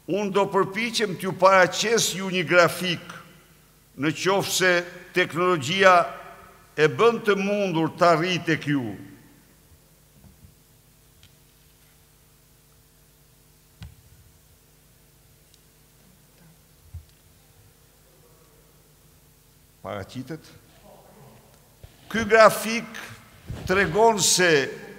Unë do përpiqem t'ju paraqes ju një grafik në qoftë se teknologjia e bën të mundur të arrijë tek ju. Paraqitet? Ky grafik tregon se,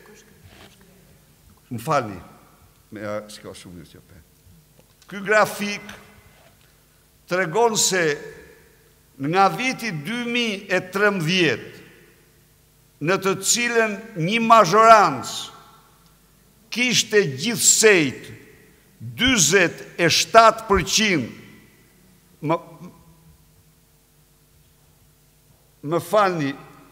më falni, s'ka shumë mirë që pe. Ky grafik tregon se nga viti 2013, në të cilën një mazhorancë kishte gjithsejt 47%, më falni,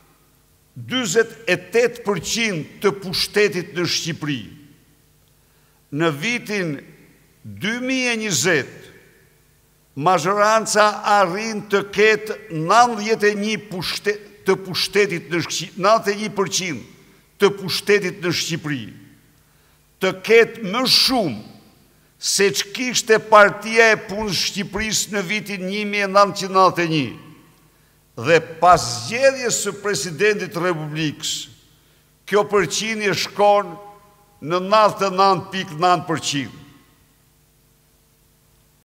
48% të pushtetit në Shqipëri. Në vitin 2020, mazhoranca arrin të ketë 91% të pushtetit në Shqipëri, 91% të pushtetit në Shqipëri, të ketë më shumë se që kishte Partia e Punës Shqipërisë në vitin 1991. Dhe pas zgjedhjes së presidentit Republikës, kjo përqindje shkon në 99.9%.